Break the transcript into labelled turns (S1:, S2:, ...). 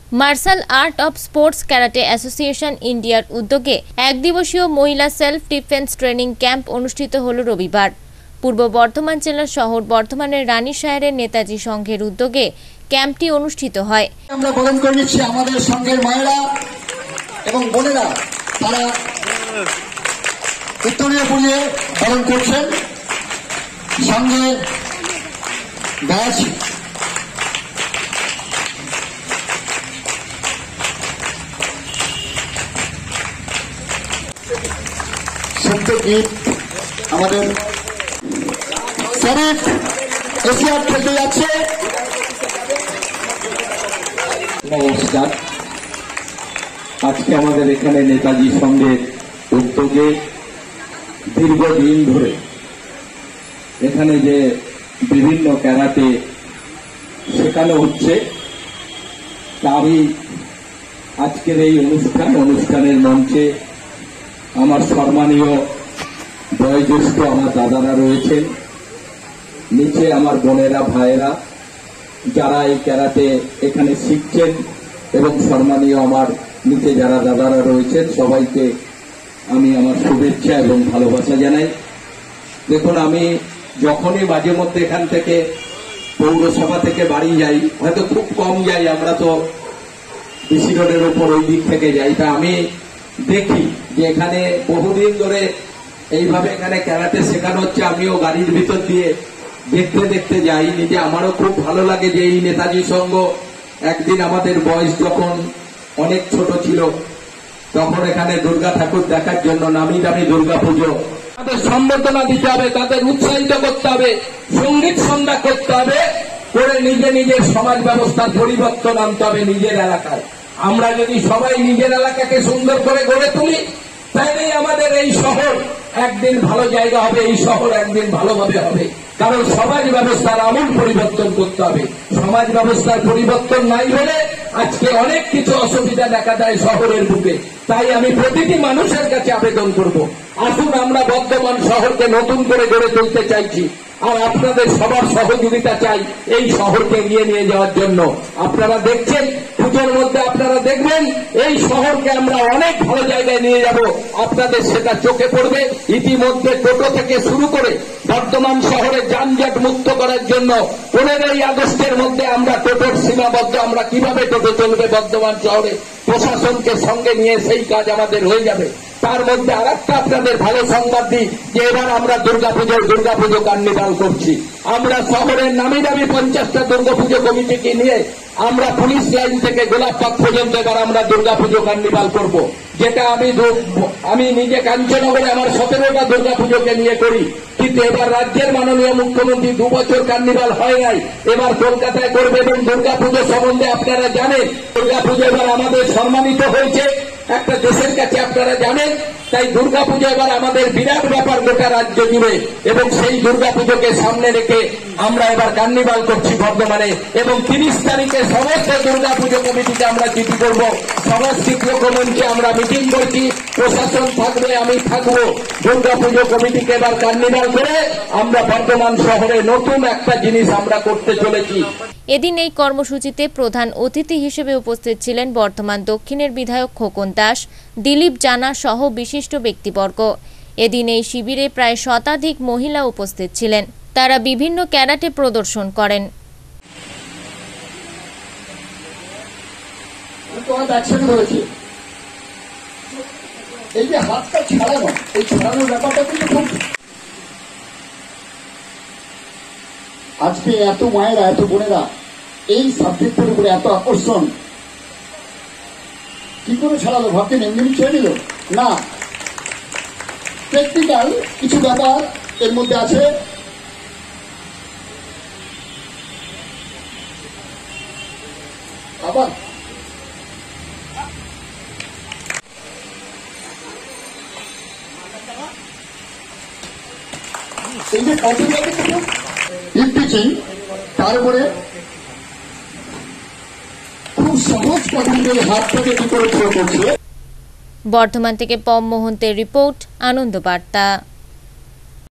S1: Martial art of sports karate association ইন্ডিয়ার উদ্যোগে এক দিবসীয় মহিলা সেলফ ডিফেন্স ট্রেনিং ক্যাম্প অনুষ্ঠিত হল রবিবার। পূর্ব বর্ধমান জেলার শহর বর্ধমানের রানীশাহের নেতাজি সংঘের উদ্যোগে ক্যাম্পটি অনুষ্ঠিত হয়।
S2: আমরা বরণ করে নিচ্ছি আমাদের সংঘের মায়েরা এবং বোনেরা, তারা উত্তরীয় পরিয়ে বরণ করছেন। সঙ্গে ব্যাচ সত্যজিৎ আমাদের শরীফ এশিয়ার খেলতে যাচ্ছে।
S3: নমস্কার। আজকে আমাদের এখানে নেতাজি সংঘের উদ্যোগে দীর্ঘদিন ধরে এখানে যে বিভিন্ন ক্যারাটে শেখানো হচ্ছে, তারই আজকের এই অনুষ্ঠানের মঞ্চে আমার সম্মানীয় বয়োজ্যেষ্ঠ আমার দাদারা রয়েছেন, নিচে আমার বোনেরা ভাইয়েরা যারা এই ক্যারাটে এখানে শিখছেন, এবং সম্মানীয় আমার নিচে যারা দাদারা রয়েছেন সবাইকে আমি আমার শুভেচ্ছা এবং ভালোবাসা জানাই। দেখুন, আমি যখনই মাঝে মধ্যে এখান থেকে পৌরসভা থেকে বাড়ি যাই, হয়তো খুব কম যাই, আমরা তো বিসি রোডের উপর ওই দিক থেকে যাই, তা আমি দেখি যে এখানে বহুদিন ধরে এইভাবে এখানে ক্যারাটে শেখানো হচ্ছে। আমিও গাড়ির ভিতর দিয়ে দেখতে দেখতে যাই, নিজে আমারও খুব ভালো লাগে যে এই নেতাজি সংঘ একদিন আমাদের বয়স যখন অনেক ছোট ছিল তখন এখানে দুর্গা ঠাকুর দেখার জন্য নামি দামি দুর্গা পুজো, তাদের সম্বর্ধনা দিতে হবে, তাদের উৎসাহিত করতে হবে, সঙ্গীত সন্ধ্যা করতে হবে, করে নিজে নিজের সমাজ ব্যবস্থার পরিবর্তন আনতে হবে নিজের এলাকায়। আমরা যদি সবাই নিজের এলাকাকে সুন্দর করে গড়ে তুলি, তাইলেই আমাদের এই শহর একদিন ভালো জায়গা হবে, এই শহর একদিন ভালোভাবে হবে। কারণ সমাজ ব্যবস্থার আমূল পরিবর্তন করতে হবে। সমাজ ব্যবস্থার পরিবর্তন নাই হলে আজকে অনেক কিছু অসুবিধা দেখা দেয় শহরের বুকে। তাই আমি প্রতিটি মানুষের কাছে আবেদন করব, আসুন আমরা বর্ধমান শহরকে নতুন করে গড়ে তুলতে চাইছি, আর আপনাদের সবার সহযোগিতা চাই এই শহরকে এগিয়ে নিয়ে যাওয়ার জন্য। আপনারা দেখছেন পুজোর মধ্যে, আপনারা দেখবেন এই শহরকে আমরা অনেক ভালো জায়গায় নিয়ে যাব, আপনাদের সেটা চোখে পড়বে। ইতিমধ্যে টোটো থেকে শুরু করে বর্ধমান শহরে যানজট মুক্ত করার জন্য 15ই আগস্টের মধ্যে আমরা টোটোর সীমাবদ্ধ, আমরা কিভাবে টোটো চলবে বর্ধমান শহরে, প্রশাসনকে সঙ্গে নিয়ে সেই কাজ আমাদের হয়ে যাবে। তার মধ্যে আর একটা আপনাদের ভালো সংবাদ দিই যে এবার আমরা দুর্গাপুজো কার্নিভাল করছি। আমরা শহরের নামি দামি 50টা দুর্গাপুজো কমিটিকে নিয়ে আমরা পুলিশ লাইন থেকে গোলাপবাগ পর্যন্ত এবার আমরা দুর্গাপুজো কার্নিভাল করব, যেটা আমি নিজে কাঞ্চনগরে আমার 17টা দুর্গাপুজোকে নিয়ে করি। কিন্তু এবার রাজ্যের মাননীয় মুখ্যমন্ত্রী 2 বছর কার্নিভাল হয় নাই, এবার কলকাতায় করবে। এবং দুর্গাপুজো সম্বন্ধে আপনারা জানেন, দুর্গাপুজো এবার আমাদের সম্মানিত হয়েছে একটা দেশের কাছে, আপনারা জানেন। তাই দুর্গাপুজো এবার আমাদের বিরাট ব্যাপার গোটা রাজ্য জুড়ে, এবং সেই দুর্গাপুজোকে সামনে রেখে আমরা এবার কার্নিভাল করছি বর্ধমানে। এবং 30 তারিখে সমস্ত দুর্গাপুজো কমিটিকে আমরা চিঠি করব, সমস্ত মঞ্চে আমরা মিটিং করছি, প্রশাসন থাকবে, আমি থাকবো। দুর্গাপুজো কমিটিকে এবার কার্নিভাল করে আমরা বর্ধমান শহরে নতুন একটা জিনিস আমরা করতে চলেছি।
S1: এদিন এই কর্মসূচিতে প্রধান অতিথি হিসেবে উপস্থিত ছিলেন বর্ধমান দক্ষিণের বিধায়ক খোকন দাস, দিলীপ জানা সহ বিশিষ্ট ব্যক্তিবর্গ। এদিন এই শিবিরে প্রায় শতাধিক মহিলা উপস্থিত ছিলেন। তারা বিভিন্ন ক্যারাটে প্রদর্শন করেন।
S2: এই যে হাতটা ছাড়ানো, এই ছাড়ানোর ব্যাপারটা কিন্তু খুব, আজকে এত মায়েরা এত বোনেরা এই সাবজেক্টের উপরে এত আকর্ষণ, কি করে ছাড়ালো? ভাবতেন এমনি ছেড়ে দিল না, টেকনিক্যাল কিছু ব্যাপার এর মধ্যে আছে। আবার এই যে পিচিং, তারপরে খুব সহজ পদ্ধতিতে হাতটাকে কি করে থ্রো করছে।
S1: বর্ধমান থেকে পম মোহন্তের রিপোর্ট, আনন্দ বার্তা।